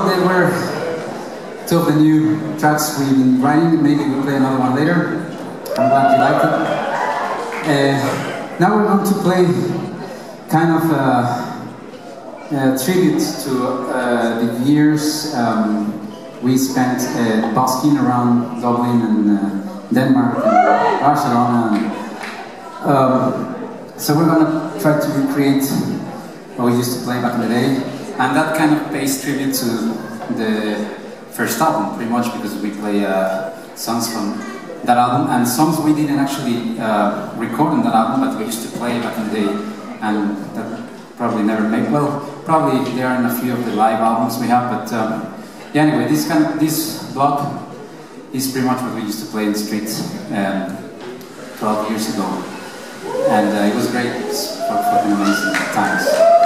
They were two of the new tracks we've been writing. Maybe we'll play another one later. I'm glad you liked it. Now we're going to play kind of a tribute to the years we spent busking around Dublin and Denmark and Barcelona. So we're going to try to recreate what we used to play back in the day, and that kind of pays tribute to the first album, pretty much, because we play songs from that album, and songs we didn't actually record on that album, but we used to play back in the day, and that probably never made, well, probably there are in a few of the live albums we have, but yeah, anyway, this block is pretty much what we used to play in the streets 12 years ago, and it was great. It was fucking amazing times.